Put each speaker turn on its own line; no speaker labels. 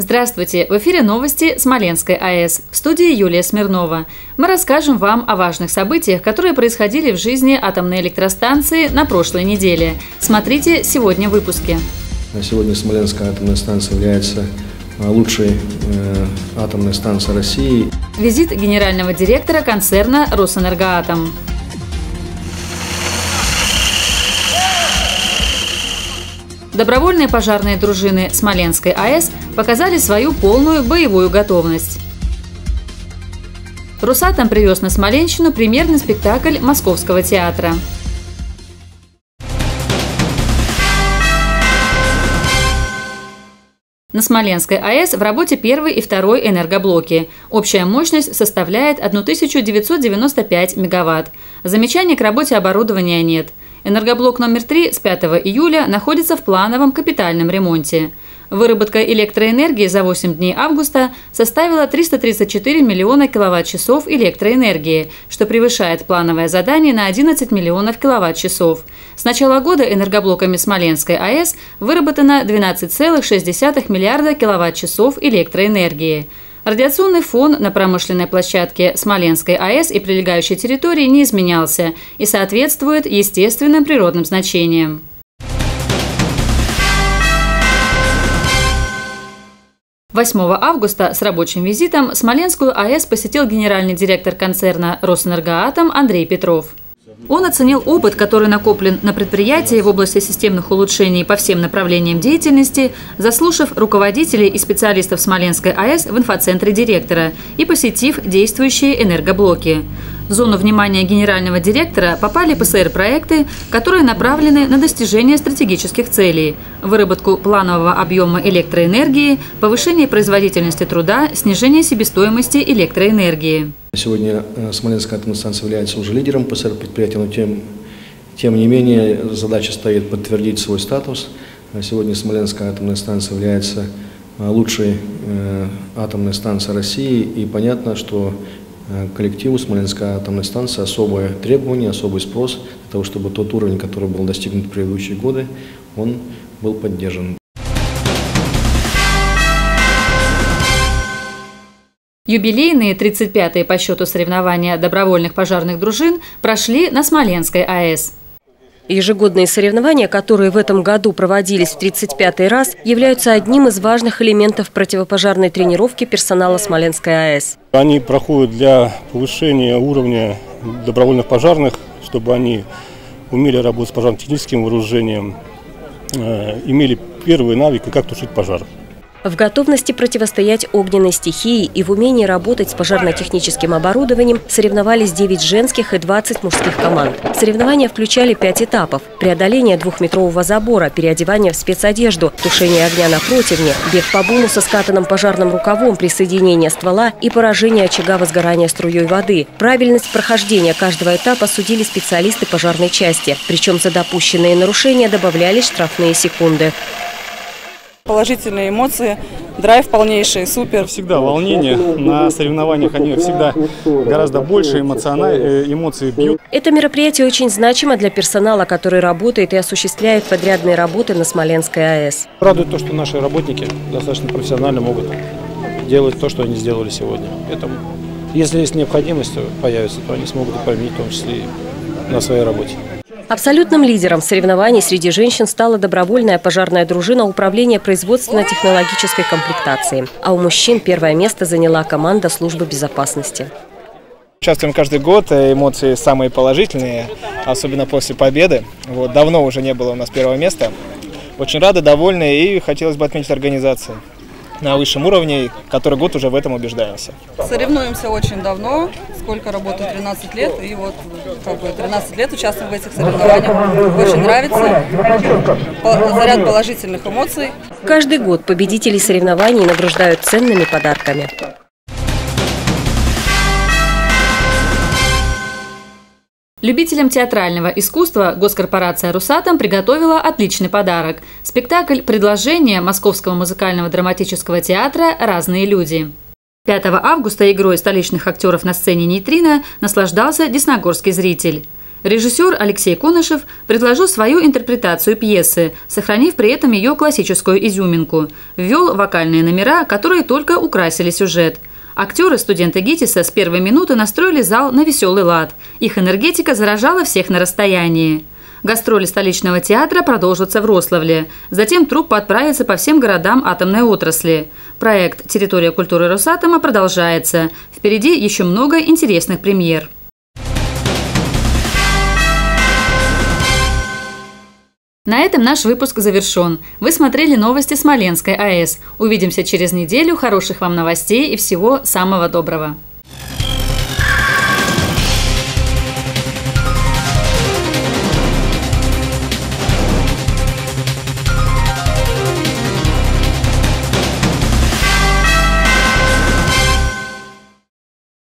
Здравствуйте! В эфире новости Смоленской АЭС. В студии Юлия Смирнова. Мы расскажем вам о важных событиях, которые происходили в жизни атомной электростанции на прошлой неделе. Смотрите сегодня в выпуске.
Сегодня Смоленская атомная станция является лучшей атомной станцией России.
Визит генерального директора концерна «Росэнергоатом». Добровольные пожарные дружины Смоленской АЭС показали свою полную боевую готовность. Росатом привез на Смоленщину премьерный спектакль Московского театра. На Смоленской АЭС в работе первый и второй энергоблоки. Общая мощность составляет 1995 мегаватт. Замечаний к работе оборудования нет. Энергоблок номер 3 с 5 июля находится в плановом капитальном ремонте. Выработка электроэнергии за 8 дней августа составила 334 миллиона киловатт-часов электроэнергии, что превышает плановое задание на 11 миллионов киловатт-часов. С начала года энергоблоками Смоленской АЭС выработано 12,6 миллиарда киловатт-часов электроэнергии. Радиационный фон на промышленной площадке Смоленской АЭС и прилегающей территории не изменялся и соответствует естественным природным значениям. «8 августа с рабочим визитом Смоленскую АЭС посетил генеральный директор концерна «Росэнергоатом» Андрей Петров. Он оценил опыт, который накоплен на предприятии в области системных улучшений по всем направлениям деятельности, заслушав руководителей и специалистов Смоленской АЭС в инфоцентре директора и посетив действующие энергоблоки. В зону внимания генерального директора попали ПСР-проекты, которые направлены на достижение стратегических целей – выработку планового объема электроэнергии, повышение производительности труда, снижение себестоимости электроэнергии.
Сегодня Смоленская атомная станция является уже лидером ПСР-предприятия, но тем не менее задача стоит подтвердить свой статус. Сегодня Смоленская атомная станция является лучшей атомной станцией России, и понятно, что коллективу Смоленской атомной станции особое требование, особый спрос для того, чтобы тот уровень, который был достигнут в предыдущие годы, он был поддержан.
Юбилейные 35-е по счету соревнования добровольных пожарных дружин прошли на Смоленской АЭС.
Ежегодные соревнования, которые в этом году проводились в 35-й раз, являются одним из важных элементов противопожарной тренировки персонала Смоленской АЭС.
Они проходят для повышения уровня добровольных пожарных, чтобы они умели работать с пожарно-техническим вооружением, имели первые навыки, как тушить пожар.
В готовности противостоять огненной стихии и в умении работать с пожарно-техническим оборудованием соревновались 9 женских и 20 мужских команд. Соревнования включали 5 этапов: преодоление 2-метрового забора, переодевание в спецодежду, тушение огня на противне, бег по буму со скатанным пожарным рукавом, присоединение ствола и поражение очага возгорания струей воды. Правильность прохождения каждого этапа судили специалисты пожарной части, причем за допущенные нарушения добавлялись штрафные секунды.
Положительные эмоции, драйв полнейший, супер.
Всегда волнение. На соревнованиях они всегда гораздо больше эмоций бьют.
Это мероприятие очень значимо для персонала, который работает и осуществляет подрядные работы на Смоленской АЭС.
Радует то, что наши работники достаточно профессионально могут делать то, что они сделали сегодня. Поэтому, если есть необходимость появится, то они смогут это применить, в том числе и на своей работе.
Абсолютным лидером соревнований среди женщин стала добровольная пожарная дружина управления производственно-технологической комплектации. А у мужчин первое место заняла команда службы безопасности.
Участвуем каждый год, эмоции самые положительные, особенно после победы. Давно уже не было у нас первого места. Очень рады, довольны, и хотелось бы отметить организацию на высшем уровне, который год уже в этом убеждаемся.
Соревнуемся очень давно, сколько работаю, 13 лет, и 13 лет участвуем в этих соревнованиях. Очень нравится, заряд положительных эмоций.
Каждый год победителей соревнований награждают ценными подарками.
Любителям театрального искусства госкорпорация «Росатом» приготовила отличный подарок – спектакль «Предложение» Московского музыкального драматического театра «Разные люди». 5 августа игрой столичных актеров на сцене «Нейтрино» наслаждался десногорский зритель. Режиссер Алексей Конышев предложил свою интерпретацию пьесы, сохранив при этом ее классическую изюминку. Ввел вокальные номера, которые только украсили сюжет. Актеры студенты ГИТИСа с первой минуты настроили зал на веселый лад. Их энергетика заражала всех на расстоянии. Гастроли столичного театра продолжатся в Рославле. Затем труппа отправится по всем городам атомной отрасли. Проект «Территория культуры Росатома» продолжается. Впереди еще много интересных премьер. На этом наш выпуск завершен. Вы смотрели новости Смоленской АЭС. Увидимся через неделю. Хороших вам новостей и всего самого доброго.